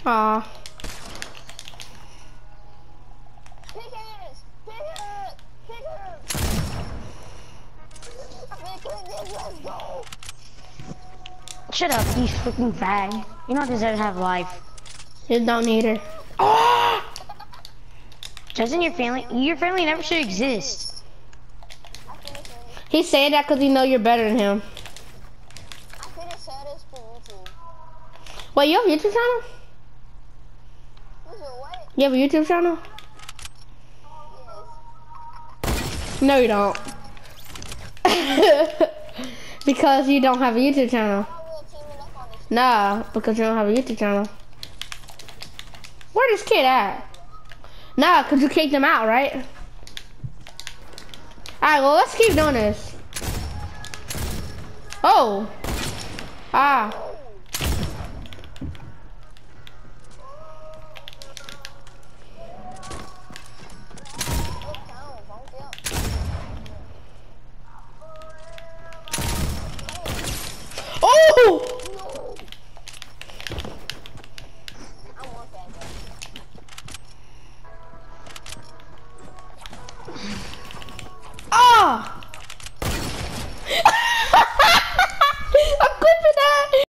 Aw. Pickaxe! Pickaxe! Pickaxe! Let's go! Shut up, you freaking fag. You don't deserve to have life. You don't need her. Oh! Doesn't your family never should exist. He's saying that because he know you're better than him. I couldn't say this for YouTube. Wait, you have a YouTube channel? You said what? You have a YouTube channel? Yes. No, you don't. Because you don't have a YouTube channel. We're teaming up on this. Nah, because you don't have a YouTube channel. Where this kid at? Nah, because you kicked him out, right? Alright, well, let's keep doing this. Oh. Ah. Oh!